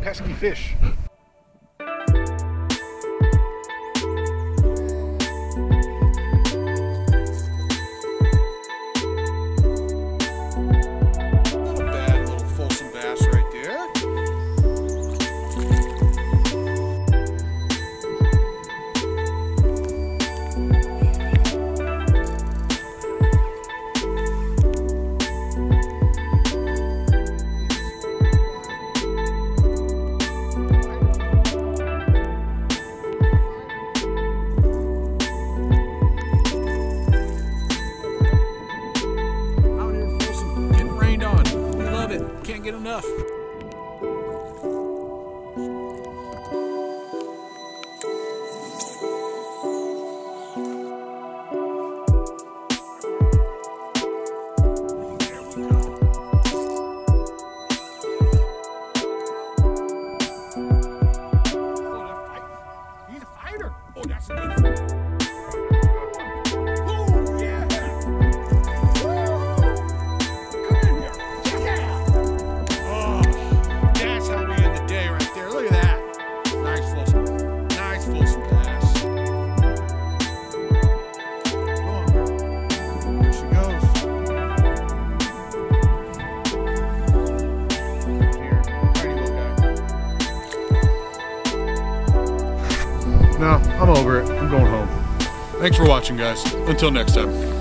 pesky fish. Not a bad little Folsom bass right there. Can't get enough. He's a fighter. Oh, that's a good one. No, I'm over it. I'm going home. Thanks for watching, guys. Until next time.